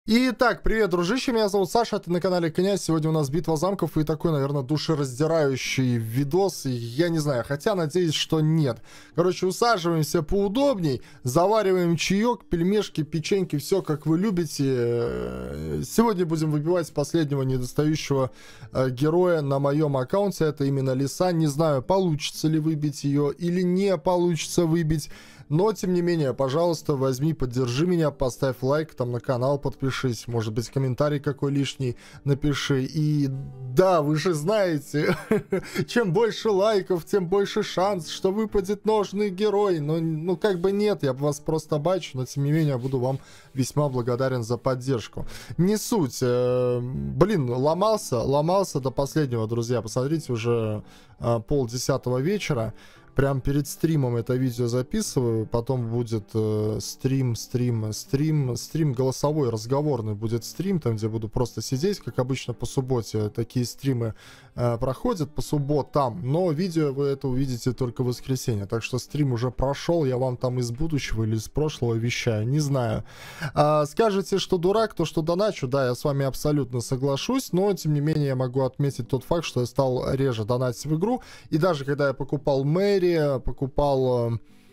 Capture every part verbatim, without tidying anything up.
Итак, привет, дружище, меня зовут Саша, ты на канале Князь. Сегодня у нас битва замков и такой, наверное, душераздирающий видос. И я не знаю, хотя надеюсь, что нет. Короче, усаживаемся поудобней, завариваем чаек, пельмешки, печеньки, все как вы любите. Сегодня будем выбивать последнего недостающего э, героя на моем аккаунте. Это именно Лиса. Не знаю, получится ли выбить ее или не получится выбить. Но, тем не менее, пожалуйста, возьми, поддержи меня, поставь лайк, там на канал подпишись, может быть, комментарий какой лишний напиши. И да, вы же знаете, чем больше лайков, тем больше шанс, что выпадет нужный герой. Но, ну, как бы нет, я вас просто бачу, но, тем не менее, буду вам весьма благодарен за поддержку. Не суть. Э, блин, ломался, ломался до последнего, друзья. Посмотрите, уже э, полдесятого вечера. Прям перед стримом это видео записываю, потом будет э, стрим, стрим, стрим, стрим голосовой, разговорный будет стрим, там где буду просто сидеть, как обычно по субботе. Такие стримы э, проходят по субботам, но видео вы это увидите только в воскресенье. Так что стрим уже прошел, я вам там из будущего или из прошлого вещаю, не знаю. А, скажете, что дурак, то что доначу, да, я с вами абсолютно соглашусь, но тем не менее я могу отметить тот факт, что я стал реже донатить в игру, и даже когда я покупал Мэри, покупал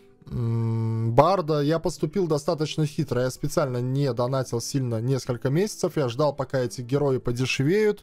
э, Барда, я поступил достаточно хитро. Я специально не донатил сильно несколько месяцев. Я ждал, пока эти герои подешевеют.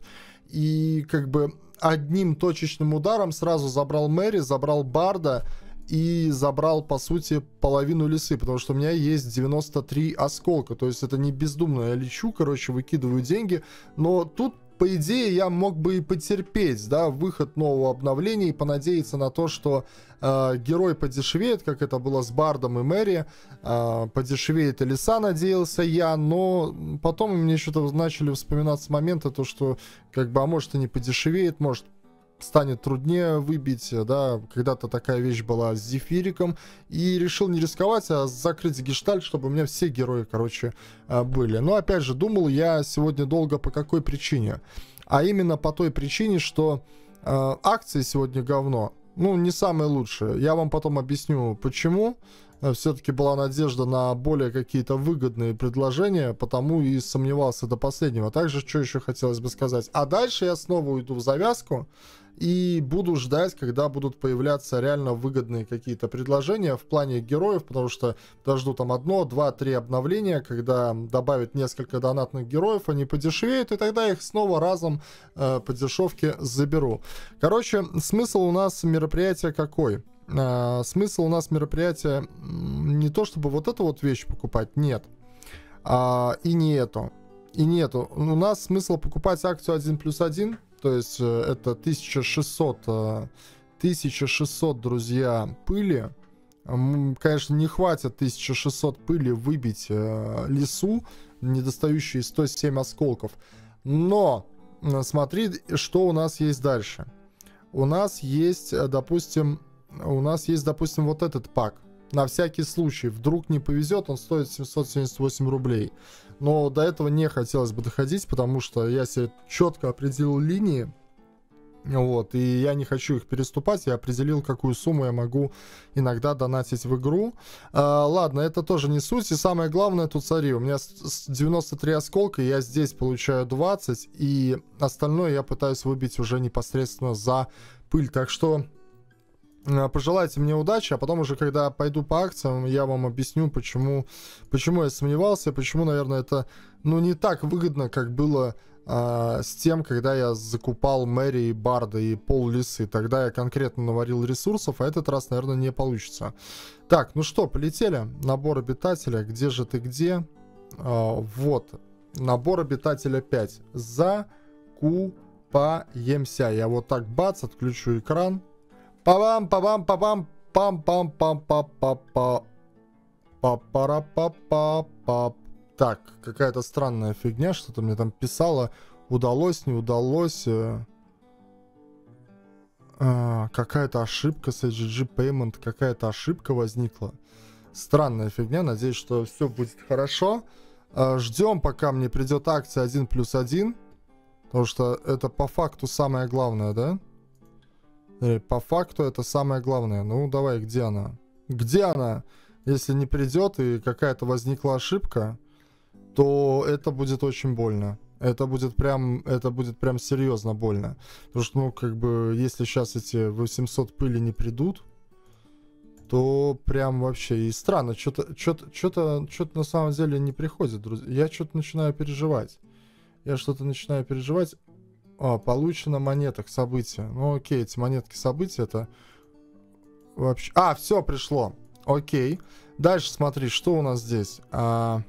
И как бы одним точечным ударом сразу забрал Мэри, забрал Барда и забрал, по сути, половину лисы, потому что у меня есть девяносто три осколка. То есть это не бездумно. Я лечу, короче, выкидываю деньги. Но тут, по идее, я мог бы и потерпеть, да, выход нового обновления и понадеяться на то, что э, герой подешевеет, как это было с Бардом и Мэри, э, подешевеет и Лиса, надеялся я, но потом мне что-то начали вспоминаться моменты, то, что, как бы, а может и не подешевеет, может станет труднее выбить, да, когда-то такая вещь была с Зефириком, и решил не рисковать, а закрыть гештальт, чтобы у меня все герои, короче, были. Но, опять же, думал я сегодня долго по какой причине, а именно по той причине, что э, акции сегодня говно, ну, не самые лучшие. Я вам потом объясню, почему. Все-таки была надежда на более какие-то выгодные предложения, потому и сомневался до последнего. Также, что еще хотелось бы сказать. А дальше я снова уйду в завязку и буду ждать, когда будут появляться реально выгодные какие-то предложения в плане героев, потому что дожду там одно, два, три обновления, когда добавят несколько донатных героев, они подешевеют, и тогда их снова разом э, по дешевке заберу. Короче, смысл у нас мероприятия какой? Uh, смысл у нас мероприятия не то, чтобы вот эту вот вещь покупать, нет. Uh, и не эту. И не эту. У нас смысл покупать акцию один плюс один, то есть uh, это тысяча шестьсот, uh, тысяча шестьсот, друзья, пыли. Um, конечно, не хватит тысяча шестьсот пыли выбить uh, лису, недостающие сто семь осколков. Но uh, смотри, что у нас есть дальше. У нас есть, uh, допустим, У нас есть, допустим, вот этот пак. На всякий случай. Вдруг не повезет, он стоит семьсот семьдесят восемь рублей. Но до этого не хотелось бы доходить, потому что я себе четко определил линии. Вот, и я не хочу их переступать. Я определил, какую сумму я могу иногда донатить в игру. А, ладно, это тоже не суть. И самое главное, тут смотри, у меня девяносто три осколка, я здесь получаю двадцать. И остальное я пытаюсь выбить уже непосредственно за пыль. Так что пожелайте мне удачи, а потом уже, когда пойду по акциям, я вам объясню, почему, почему я сомневался, почему, наверное, это, ну, не так выгодно, как было а, с тем, когда я закупал Мэри и Барда и пол лисы. Тогда я конкретно наварил ресурсов, а этот раз, наверное, не получится. Так, ну что, полетели. Набор обитателя. Где же ты, где? А, вот. Набор обитателя пять. Закупаемся. Я вот так, бац, отключу экран. Пам пам пам пам пам пам пам пам пам пам папара папа пап. Так, какая-то странная фигня, что-то мне там писало. Удалось, не удалось. А, какая-то ошибка с эйч джи джи Payment, какая-то ошибка возникла. Странная фигня, надеюсь, что все будет хорошо. А, ждем, пока мне придет акция один плюс один. Потому что это по факту самое главное, да? По факту это самое главное. Ну, давай, где она? Где она? Если не придет и какая-то возникла ошибка, то это будет очень больно. Это будет прям, это будет прям серьезно больно. Потому что, ну, как бы, если сейчас эти восемьсот пыли не придут, то прям вообще и странно. Что-то, что-то, что-то, что-то на самом деле не приходит, друзья. Я что-то начинаю переживать. Я что-то начинаю переживать. А, получено монеток, события. Ну, окей, эти монетки события, это вообще... А, все, пришло. Окей. Дальше смотри, что у нас здесь. А...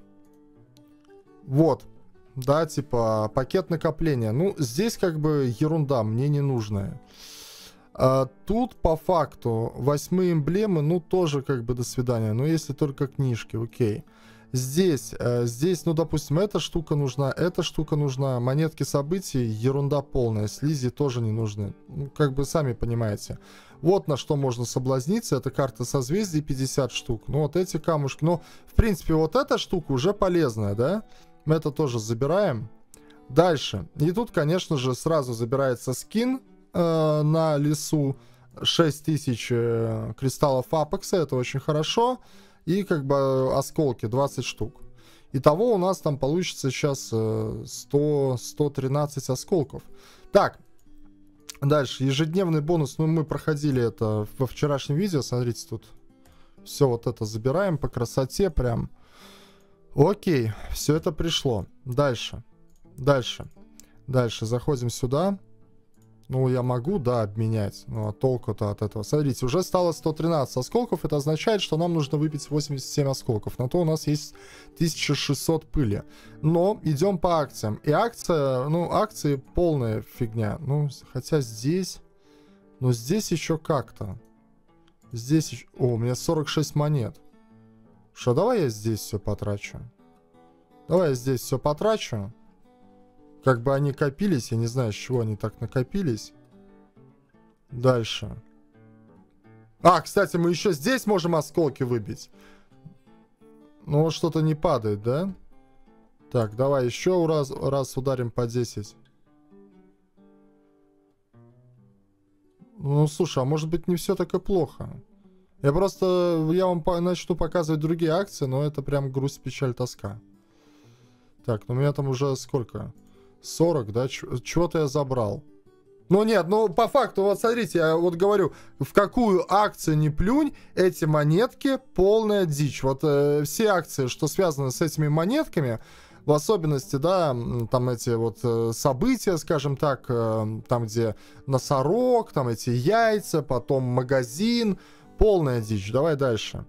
Вот. Да, типа пакет накопления. Ну, здесь как бы ерунда, мне не нужная. А, тут по факту восьмые эмблемы, ну, тоже как бы до свидания. Но если только книжки, окей. Здесь, э, здесь, ну, допустим, эта штука нужна, эта штука нужна. Монетки событий, ерунда полная. Слизи тоже не нужны. Ну, как бы сами понимаете. Вот на что можно соблазниться. Это карта созвездий, пятьдесят штук. Ну, вот эти камушки. Ну, в принципе, вот эта штука уже полезная, да? Мы это тоже забираем. Дальше. И тут, конечно же, сразу забирается скин э, на лесу. шесть тысяч э, кристаллов апекса. Это очень хорошо. И как бы осколки двадцать штук. Итого у нас там получится сейчас э, сто, сто тринадцать осколков. Так. Дальше. Ежедневный бонус. Ну, мы проходили это во вчерашнем видео. Смотрите, тут все вот это забираем по красоте прям. Окей, все это пришло. Дальше. Дальше. Дальше. Заходим сюда. Ну, я могу, да, обменять. Ну, а толку-то от этого. Смотрите, уже стало сто тринадцать осколков. Это означает, что нам нужно выпить восемьдесят семь осколков. На то у нас есть тысяча шестьсот пыли. Но идем по акциям. И акция, ну, акции полная фигня. Ну, хотя здесь... Ну, здесь еще как-то. Здесь еще... О, у меня сорок шесть монет. Что, давай я здесь все потрачу. Давай я здесь все потрачу. Как бы они копились, я не знаю, с чего они так накопились. Дальше. А, кстати, мы еще здесь можем осколки выбить. Ну, вот что-то не падает, да? Так, давай еще раз, раз ударим по десять. Ну, слушай, а может быть не все так и плохо. Я просто, я вам по начну показывать другие акции, но это прям грусть, печаль, тоска. Так, ну у меня там уже сколько? сорок, да? Чего-то я забрал. Ну нет, ну по факту, вот смотрите, я вот говорю, в какую акцию не плюнь, эти монетки полная дичь. Вот э, все акции, что связаны с этими монетками, в особенности, да, там эти вот э, события, скажем так, э, там где носорог, там эти яйца, потом магазин, полная дичь. Давай дальше.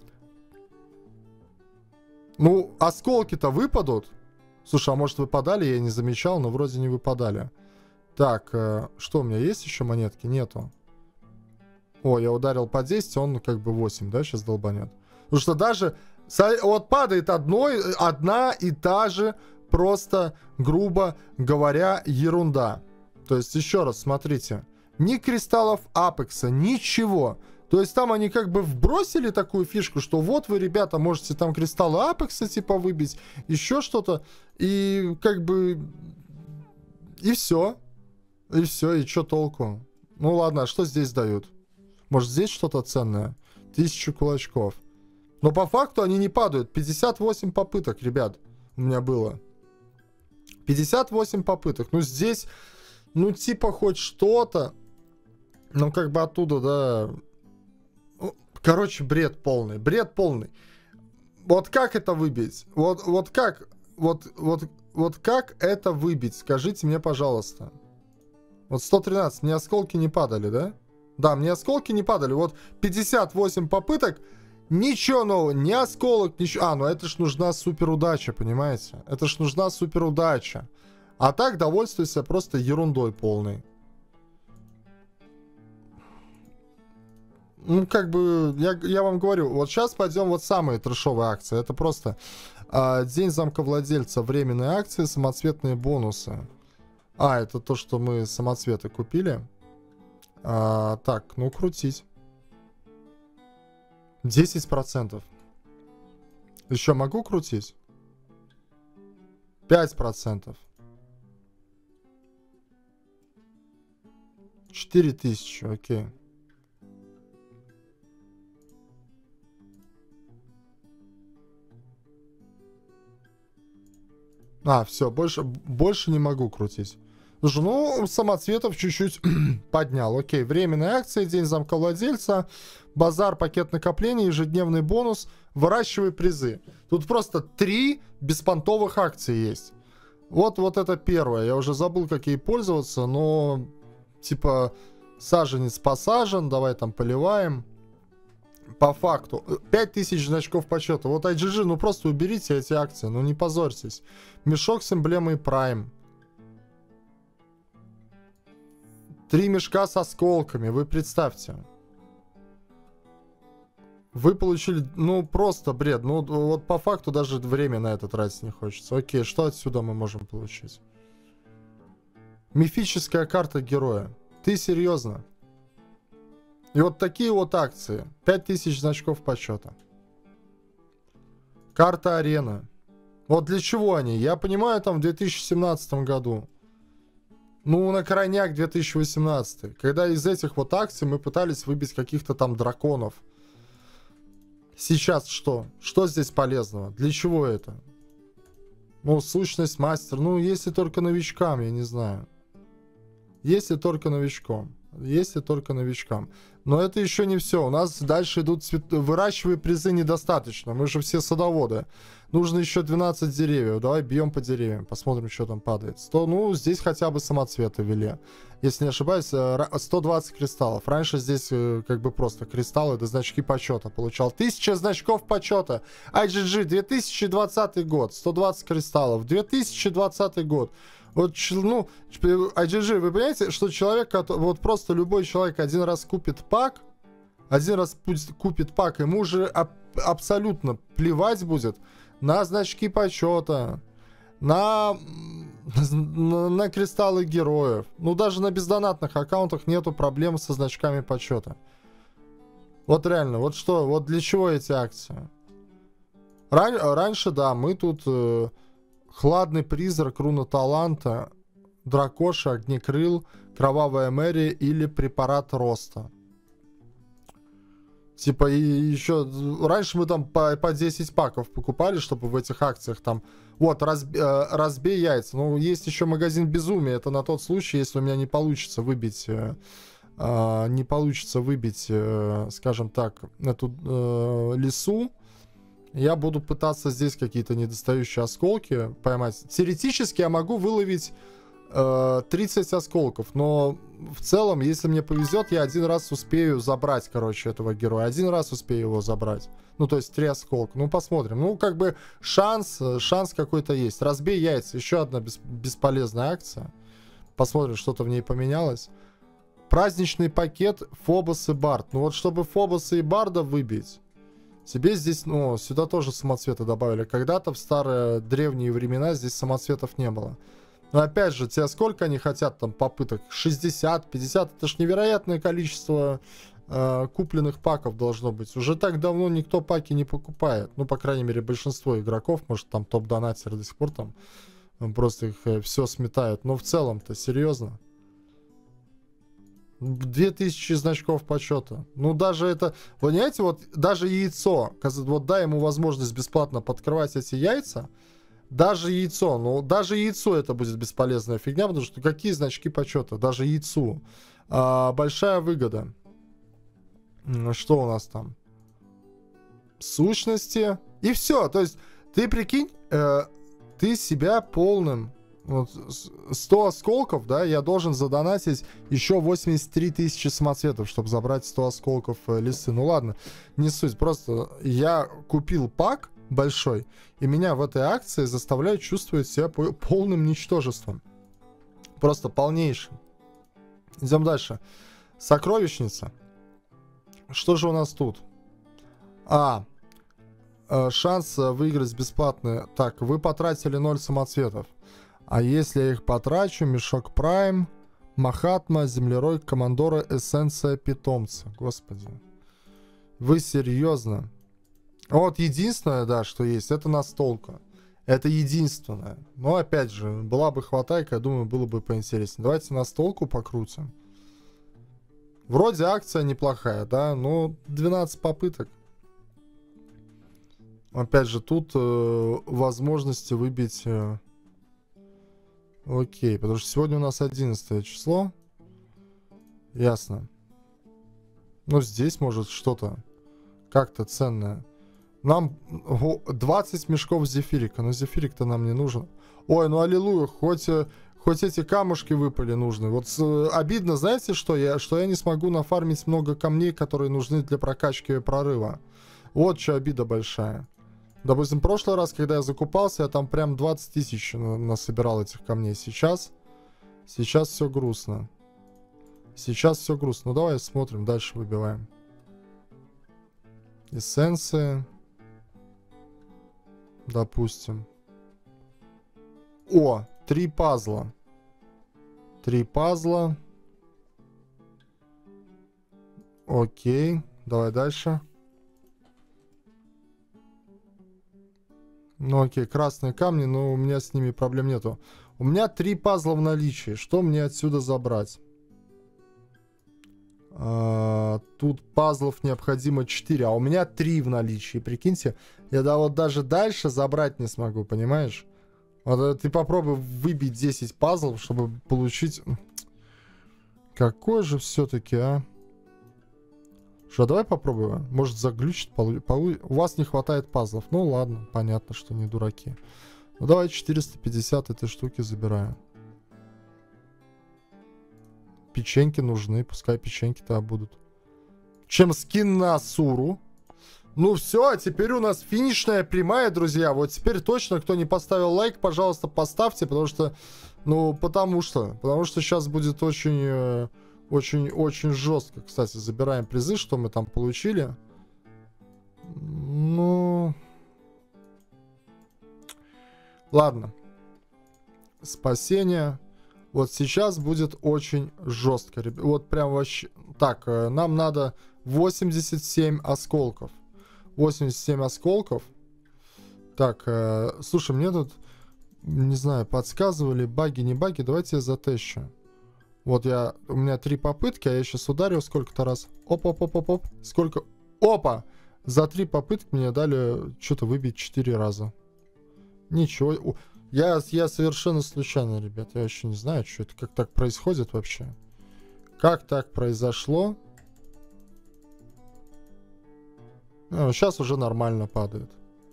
Ну, осколки-то выпадут. Слушай, а может выпадали? Я не замечал, но вроде не выпадали. Так, э, что у меня есть еще монетки? Нету. О, я ударил по десять, он как бы восемь, да, сейчас долбанет. Потому что даже... Вот падает одной, одна и та же, просто, грубо говоря, ерунда. То есть, еще раз, смотрите. Ни кристаллов апекса, ничего. То есть, там они как бы вбросили такую фишку, что вот вы, ребята, можете там кристаллы апекса, типа, выбить, еще что-то. И как бы... И все. И все, и что толку? Ну ладно, а что здесь дают? Может, здесь что-то ценное? Тысячу кулачков. Но по факту они не падают. пятьдесят восемь попыток, ребят, у меня было. пятьдесят восемь попыток. Ну, здесь, ну, типа, хоть что-то. Ну, как бы оттуда, да. Короче, бред полный. Бред полный. Вот как это выбить? Вот, вот как? Вот, вот, вот как это выбить? Скажите мне, пожалуйста. Вот сто тринадцать. Мне осколки не падали, да? Да, мне осколки не падали. Вот пятьдесят восемь попыток. Ничего нового, ни осколок, ничего. А, ну это ж нужна супер удача, понимаете? Это ж нужна супер удача. А так довольствуйся просто ерундой полной. Ну, как бы, я, я вам говорю, вот сейчас пойдем вот самые трэшовые акции. Это просто а, День замковладельца, временные акции, самоцветные бонусы. А, это то, что мы самоцветы купили. А, так, ну крутить. десять процентов. Еще могу крутить? пять процентов. четыре тысячи, окей. А, все, больше, больше не могу крутить. Слушай, ну, самоцветов чуть-чуть поднял. Окей, временная акция, день замка владельца, базар, пакет накопления, ежедневный бонус, выращивай призы. Тут просто три беспонтовых акции есть. Вот, вот это первое. Я уже забыл, как ей пользоваться, но типа саженец посажен, давай там поливаем. По факту. пять тысяч значков почета. Вот ай джи джи, ну просто уберите эти акции, ну не позорьтесь. Мешок с эмблемой Prime. Три мешка с осколками, вы представьте. Вы получили, ну просто бред. Ну вот по факту даже время на это тратить не хочется. Окей, что отсюда мы можем получить? Мифическая карта героя. Ты серьезно? И вот такие вот акции. пять тысяч значков почета. Карта арена. Вот для чего они? Я понимаю, там в две тысячи семнадцатом году. Ну, на крайняк две тысячи восемнадцатый. Когда из этих вот акций мы пытались выбить каких-то там драконов. Сейчас что? Что здесь полезного? Для чего это? Ну, сущность мастер. Ну, если только новичкам, я не знаю. Если только новичкам. Если только новичкам. Но это еще не все. У нас дальше идут цвет... Выращивай призы недостаточно. Мы же все садоводы. Нужно еще двенадцать деревьев. Давай бьем по деревьям. Посмотрим, что там падает. сто... Ну, здесь хотя бы самоцветы ввели. Если не ошибаюсь, сто двадцать кристаллов. Раньше здесь как бы просто кристаллы, да значки почета получал. тысяча значков почета. ай джи джи, две тысячи двадцатый год. сто двадцать кристаллов. две тысячи двадцатый год. Вот, ну, ай джи джи, вы понимаете, что человек, вот просто любой человек один раз купит пак, один раз купит пак, ему уже аб абсолютно плевать будет на значки почета, на, на, на кристаллы героев. Ну, даже на бездонатных аккаунтах нету проблем со значками почета. Вот реально, вот что, вот для чего эти акции? Ран раньше, да, мы тут... Э Хладный призрак, руна таланта, дракоша, огнекрыл, кровавая Мэри или препарат роста. Типа и еще... Раньше мы там по, по десять паков покупали, чтобы в этих акциях там... Вот, разби, э, разбей яйца. Ну, есть еще магазин безумия. Это на тот случай, если у меня не получится выбить... Э, э, не получится выбить, э, скажем так, эту э, лису. Я буду пытаться здесь какие-то недостающие осколки поймать. Теоретически я могу выловить э, тридцать осколков, но в целом, если мне повезет, я один раз успею забрать, короче, этого героя. Один раз успею его забрать. Ну, то есть три осколка. Ну, посмотрим. Ну, как бы шанс, шанс какой-то есть. Разбей яйца. Еще одна бес, бесполезная акция. Посмотрим, что-то в ней поменялось. Праздничный пакет Фобос и Бард. Ну, вот чтобы Фобоса и Барда выбить... Тебе здесь, ну, сюда тоже самоцветы добавили. Когда-то в старые древние времена здесь самоцветов не было. Но опять же, те сколько они хотят там попыток? шестьдесят, пятьдесят, это ж невероятное количество э, купленных паков должно быть. Уже так давно никто паки не покупает. Ну, по крайней мере, большинство игроков, может, там топ-донатеры до сих пор там просто их э, все сметают. Но в целом-то, серьезно. две тысячи значков почета. Ну, даже это... Вы понимаете, вот даже яйцо, вот дай ему возможность бесплатно подкрывать эти яйца, даже яйцо, ну, даже яйцо это будет бесполезная фигня, потому что какие значки почета? Даже яйцу. А, большая выгода. Что у нас там? Сущности. И все. То есть, ты прикинь, э, ты себя полным... Вот сто осколков, да, я должен задонатить еще восемьдесят три тысячи самоцветов, чтобы забрать сто осколков э, лисы. Ну ладно, не суть. Просто я купил пак большой, и меня в этой акции заставляют чувствовать себя полным ничтожеством. Просто полнейшим. Идем дальше. Сокровищница. Что же у нас тут? А, э, шанс выиграть бесплатно. Так, вы потратили ноль самоцветов. А если я их потрачу, мешок Prime, Махатма, землерой, командора, эссенция питомца. Господи. Вы серьезно? Вот единственное, да, что есть, это настолка. Это единственное. Но опять же, была бы хватайка, я думаю, было бы поинтереснее. Давайте настолку покрутим. Вроде акция неплохая, да, но двенадцать попыток. Опять же, тут э, возможности выбить... Э, Окей, потому что сегодня у нас одиннадцатое число. Ясно. Ну, здесь может что-то как-то ценное. Нам двадцать мешков зефирика. Но зефирик-то нам не нужен. Ой, ну аллилуйя, хоть, хоть эти камушки выпали нужны. Вот с, обидно, знаете, что я, что я не смогу нафармить много камней, которые нужны для прокачки прорыва. Вот что обида большая. Допустим, в прошлый раз, когда я закупался, я там прям двадцать тысяч насобирал этих камней. Сейчас, сейчас все грустно. Сейчас все грустно. Ну давай смотрим, дальше выбиваем. Эссенции. Допустим. О, три пазла. Три пазла. Окей, давай дальше. Ну окей, красные камни, но у меня с ними проблем нету. У меня три пазла в наличии. Что мне отсюда забрать? А, тут пазлов необходимо четыре, а у меня три в наличии. Прикиньте, я да, вот даже дальше забрать не смогу, понимаешь? Вот ты попробуй выбить десять пазлов, чтобы получить... Какой же все-таки, а? Что, давай попробуем. Может заглючит, полу... Полу... У вас не хватает пазлов. Ну ладно, понятно, что не дураки. Ну давай четыреста пятьдесят этой штуки забираю. Печеньки нужны, пускай печеньки-то будут. Чем скин на Асуру. Ну все, а теперь у нас финишная прямая, друзья. Вот теперь точно, кто не поставил лайк, пожалуйста, поставьте, потому что, ну, потому что, потому что сейчас будет очень, очень, очень жестко. Кстати, забираем призы, что мы там получили. Ну, ладно. Спасение. Вот сейчас будет очень жестко. Вот прям вообще... Так, нам надо восемьдесят семь осколков. восемьдесят семь осколков. Так, э, слушай, мне тут, не знаю, подсказывали, баги, не баги. Давайте я затещу. Вот я... У меня три попытки, а я сейчас ударил сколько-то раз. Оп-оп-оп-оп-оп. Сколько... Опа! За три попытки мне дали что-то выбить четыре раза. Ничего... Я, я совершенно случайно, ребят. Я вообще не знаю, что это, как так происходит вообще. Как так произошло? Ну, сейчас уже нормально падает.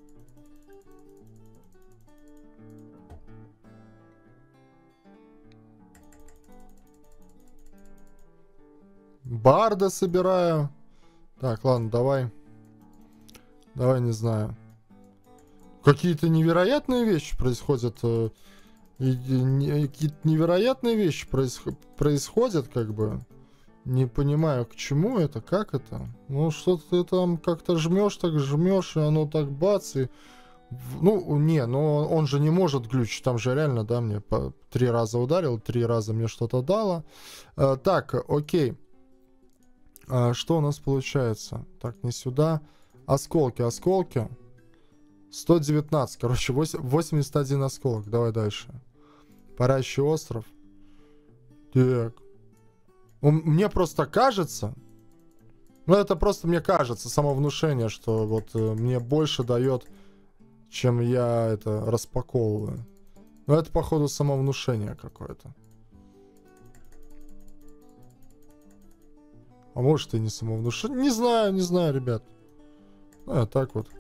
Барда собираю. Так, ладно, давай. Давай, не знаю. Какие-то невероятные вещи происходят. Какие-то невероятные вещи происход происходят, как бы. Не понимаю, к чему это, как это. Ну, что-то ты там как-то жмешь, так жмешь, и оно так бац, и... Ну, не, но он же не может глючить. Там же реально, да, мне по три раза ударил, три раза мне что-то дало. А, так, окей. А, что у нас получается? Так, не сюда. Осколки, осколки. сто девятнадцать, короче, восемьдесят один осколок. Давай дальше. Парящий остров. Так. Мне просто кажется, ну это просто мне кажется, самовнушение, что вот э, мне больше дает, чем я это распаковываю. Но это походу самовнушение какое-то. А может и не самовнушение. Не знаю, не знаю, ребят. А, так вот.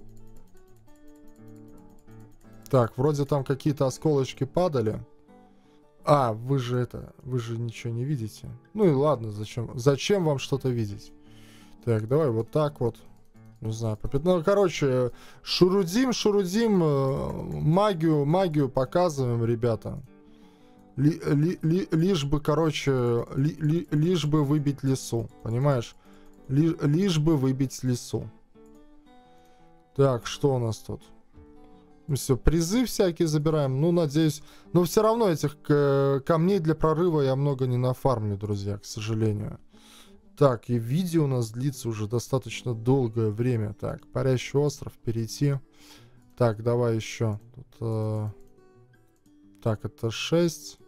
Так, вроде там какие-то осколочки падали. А, вы же это, вы же ничего не видите. Ну и ладно, зачем, зачем вам что-то видеть? Так, давай вот так вот. Не знаю, по пятну. Ну, короче, шурудим, шурудим, магию, магию показываем, ребята. Ли, ли, ли, лишь бы, короче, ли, ли, лишь бы выбить лесу, понимаешь? Ли, лишь бы выбить лесу. Так, что у нас тут? Все, призы всякие забираем. Ну, надеюсь... Но все равно этих э, камней для прорыва я много не нафармлю, друзья, к сожалению. Так, и видео у нас длится уже достаточно долгое время. Так, парящий остров, перейти. Так, давай еще. Тут, э... Так, это шесть.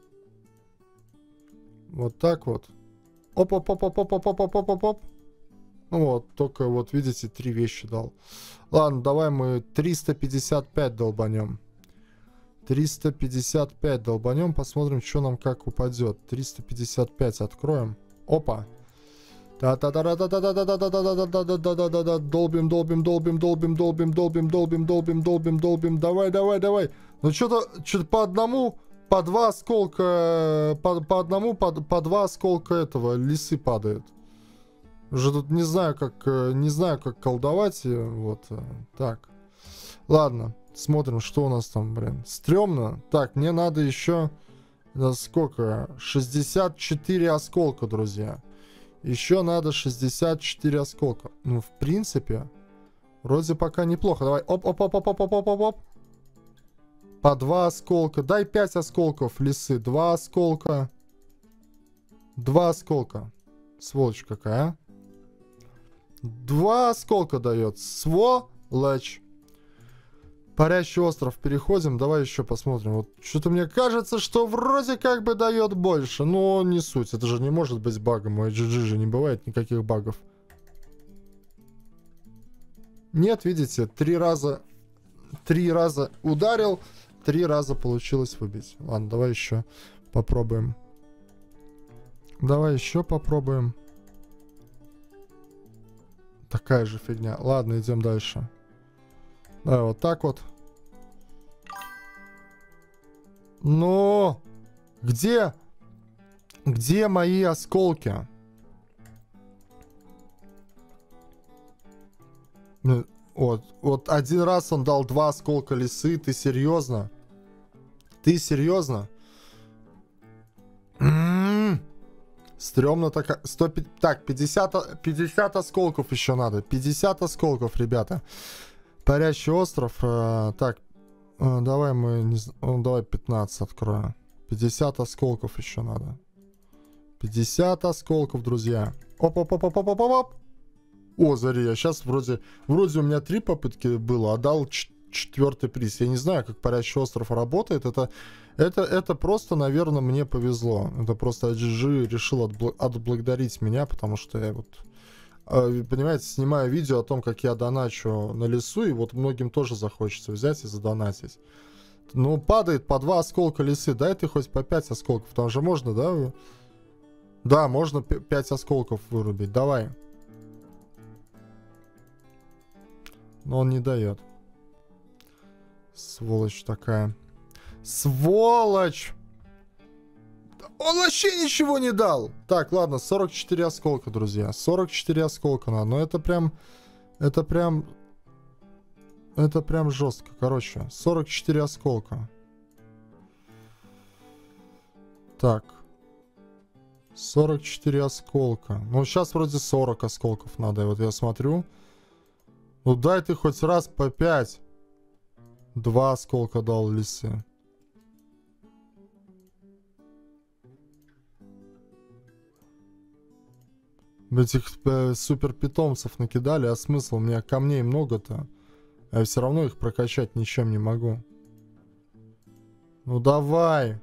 Вот так вот. Оп-оп-оп-оп-оп-оп-оп-оп-оп-оп. Ну вот, только вот, видите, три вещи дал. Ладно, давай мы триста пятьдесят пять долбанем. триста пятьдесят пять долбанем, посмотрим, что нам как упадет. триста пятьдесят пять откроем. Опа. Да-да-да-да-да-да-да-да-да-да-да-да-да-да-да-да. Долбим, долбим, долбим, долбим, долбим, долбим, долбим, долбим, долбим, долбим. Давай, давай, давай. Ну что-то, что-то по одному, по два осколка, по, по одному, по, по два осколка этого лисы падают. Уже тут не знаю, как, не знаю, как колдовать. Вот, так. Ладно, смотрим, что у нас там, блин. Стрёмно. Так, мне надо еще, сколько? шестьдесят четыре осколка, друзья. Еще надо шестьдесят четыре осколка. Ну, в принципе, вроде пока неплохо. Давай, оп-оп-оп-оп-оп-оп-оп-оп. По два осколка. Дай пять осколков, лисы. Два осколка. Два осколка. Сволочь какая, а? Два осколка дает. Сволочь. Парящий остров переходим. Давай еще посмотрим. Вот что-то мне кажется, что вроде как бы дает больше. Но не суть. Это же не может быть багом. У джи джи же не бывает никаких багов. Нет, видите, три раза... Три раза ударил, три раза получилось выбить. Ладно, давай еще попробуем. Давай еще попробуем. Такая же фигня. Ладно, идем дальше. Давай вот так вот. Но где, где мои осколки? Вот, вот один раз он дал два осколка лисы. Ты серьезно? Ты серьезно? М-м-м. Стрёмно так. сто, так, пятьдесят, пятьдесят осколков еще надо. пятьдесят осколков, ребята. Парящий остров. Э, так, э, давай мы... Не, ну, давай пятнадцать откроем. пятьдесят осколков еще надо. пятьдесят осколков, друзья. Оп-оп-оп-оп-оп-оп-оп. О, зари, я сейчас вроде... Вроде у меня три попытки было, а дал четвертый приз. Я не знаю, как парящий остров работает. Это, это, это просто, наверное, мне повезло. Это просто джи джи решил отбл- отблагодарить меня, потому что я вот... Понимаете, снимаю видео о том, как я доначу на лесу, и вот многим тоже захочется взять и задонатить. Ну, падает по два осколка лисы. Дай ты хоть по пять осколков. Там же можно, да? Да, можно пять осколков вырубить. Давай. Но он не дает. Сволочь такая. Сволочь! Он вообще ничего не дал. Так, ладно, сорок четыре осколка, друзья. сорок четыре осколка надо. Но это прям... Это прям... Это прям жестко. Короче, сорок четыре осколка. Так. сорок четыре осколка. Ну, сейчас вроде сорок осколков надо. Вот я смотрю. Ну, дай ты хоть раз по пять. Два осколка дал лисы. Этих э, супер питомцев накидали, а смысл? У меня камней много-то. А я все равно их прокачать ничем не могу. Ну давай.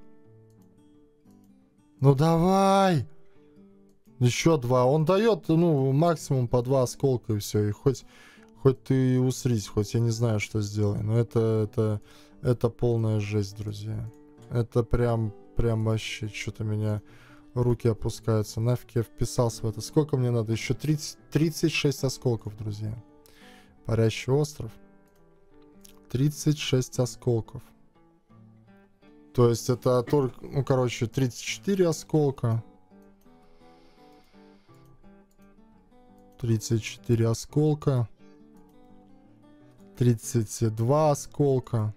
Ну давай. Еще два. Он дает, ну, максимум по два осколка и все. И хоть, хоть ты усрись, хоть я не знаю, что сделай. Но это, это, это полная жесть, друзья. Это прям, прям вообще что-то меня... Руки опускаются. Нафиг я вписался в это. Сколько мне надо? Еще тридцать, тридцать шесть осколков, друзья. Парящий остров. тридцать шесть осколков. То есть это только... Ну, короче, тридцать четыре осколка. тридцать четыре осколка. тридцать два осколка.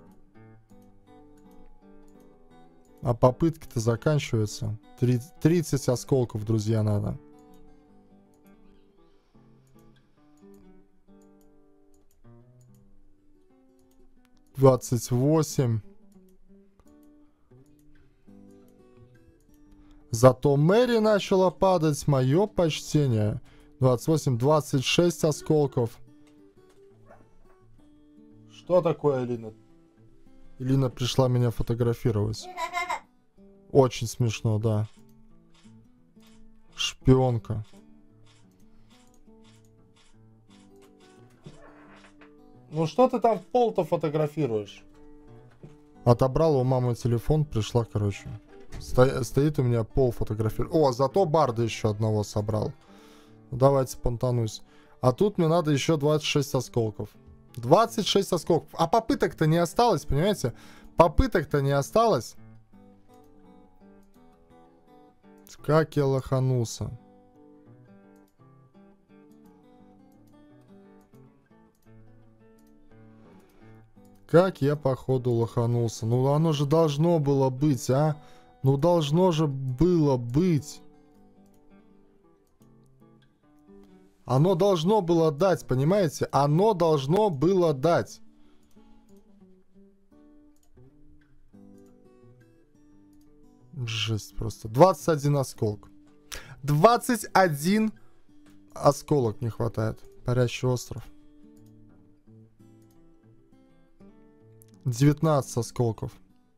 А попытки-то заканчиваются. тридцать осколков, друзья, надо. двадцать восемь. Зато Мэри начала падать. Мое почтение. двадцать восемь, двадцать шесть осколков. Что такое, Элина? Элина пришла меня фотографировать. Очень смешно, да. Шпионка. Ну что ты там в пол-то фотографируешь? Отобрала у мамы телефон, пришла, короче. Сто... Стоит у меня пол фотографирует. О, зато барда еще одного собрал. Давайте понтанусь. А тут мне надо еще двадцать шесть осколков. двадцать шесть осколков. А попыток-то не осталось, понимаете? Попыток-то не осталось. Как я лоханулся. Как я, походу, лоханулся. Ну, оно же должно было быть, а? Ну, должно же было быть. Оно должно было дать, понимаете? Оно должно было дать. Жесть просто. двадцать один осколок. двадцать один осколок не хватает. Парящий остров. девятнадцать осколков.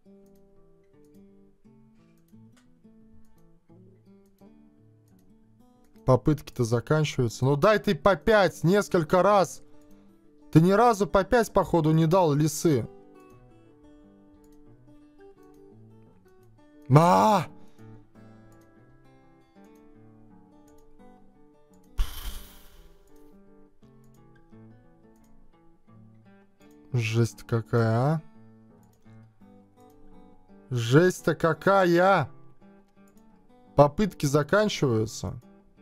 Попытки-то заканчиваются. Ну дай ты по пять несколько раз. Ты ни разу по пять, походу, не дал лисы. А! Жесть какая, а? Жесть-то какая! Попытки заканчиваются.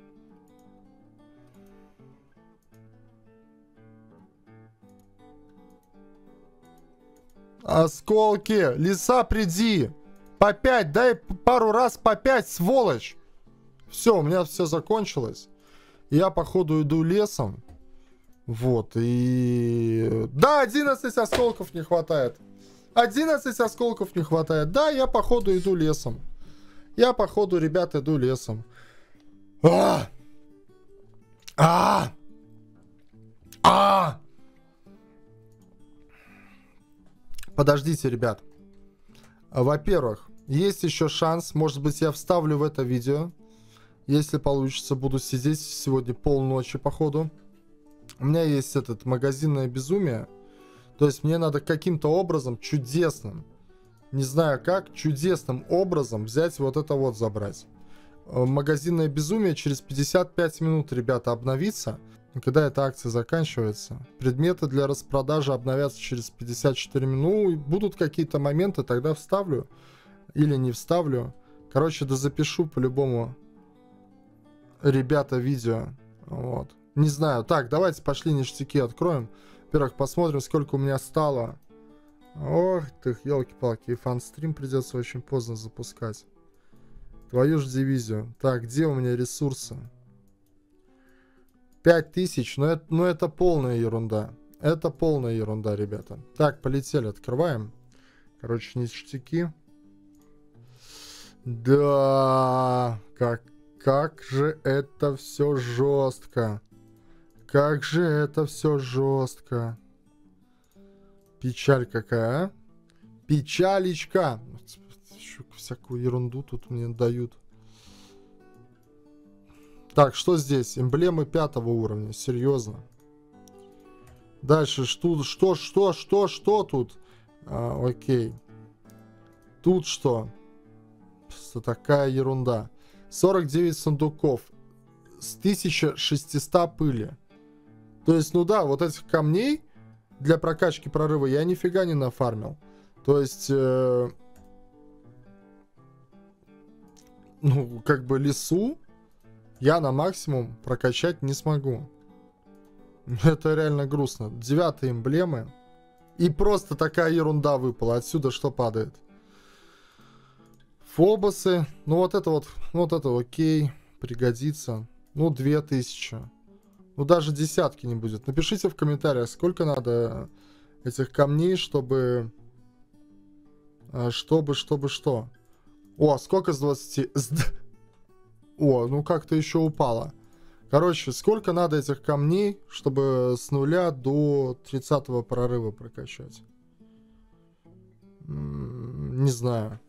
Осколки! Лиса, приди! По пять, дай пару раз по пять, сволочь! Все, у меня все закончилось. Я, походу, иду лесом. Вот, и... Да, одиннадцать осколков не хватает. одиннадцать осколков не хватает. Да, я, походу, иду лесом. Я, походу, ребят, иду лесом. А! А! А! Подождите, ребят. Во-первых, есть еще шанс. Может быть, я вставлю в это видео. Если получится, буду сидеть сегодня полночи, походу. У меня есть этот магазинное безумие. То есть мне надо каким-то образом чудесным, не знаю как, чудесным образом взять вот это вот забрать. Магазинное безумие через пятьдесят пять минут, ребята, обновится. Когда эта акция заканчивается. Предметы для распродажи обновятся через пятьдесят четыре минуты. Ну, будут какие-то моменты, тогда вставлю. Или не вставлю. Короче, да запишу по-любому, ребята, видео. Вот. Не знаю. Так, давайте пошли ништяки откроем. Во-первых, посмотрим, сколько у меня стало. Ох ты, елки-палки. И фан-стрим придется очень поздно запускать. Твою ж дивизию. Так, где у меня ресурсы? пять тысяч. Но это, но это полная ерунда. Это полная ерунда, ребята. Так, полетели. Открываем. Короче, ништяки. Да, как, как же это все жестко. Как же это все жестко. Печаль какая, а? Печалечка. Всякую ерунду тут мне дают. Так, что здесь? Эмблемы пятого уровня. Серьезно. Дальше, что, что, что, что, что тут? А, окей. Тут что? Просто такая ерунда. сорок девять сундуков. С тысяча шестисот пыли. То есть, ну да, вот этих камней для прокачки прорыва я нифига не нафармил. То есть, э, ну, как бы лесу я на максимум прокачать не смогу. Это реально грустно. Девятые эмблемы. И просто такая ерунда выпала. Отсюда что падает? Фобосы. Ну вот это вот, вот это окей. Пригодится. Ну, две тысячи. Ну, даже десятки не будет. Напишите в комментариях, сколько надо этих камней, чтобы... Чтобы, чтобы что? О, сколько с двадцати? О, ну как-то еще упало. Короче, сколько надо этих камней, чтобы с нуля до тридцатого прорыва прокачать? Не знаю.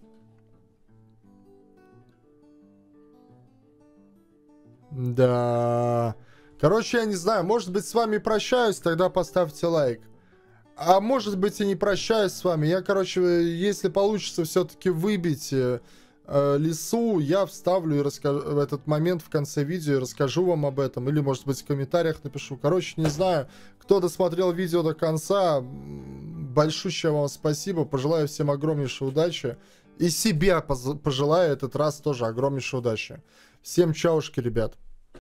Да. Короче, я не знаю. Может быть, с вами прощаюсь, тогда поставьте лайк. а может быть и не прощаюсь с вами. Я, короче, если получится все-таки выбить э, э, лесу, я вставлю и расскажу в этот момент в конце видео и расскажу вам об этом. Или, может быть, в комментариях напишу. Короче, не знаю. Кто досмотрел видео до конца, большущее вам спасибо. Пожелаю всем огромнейшей удачи. И себе пожелаю этот раз тоже огромнейшей удачи. Всем чаушки, ребят.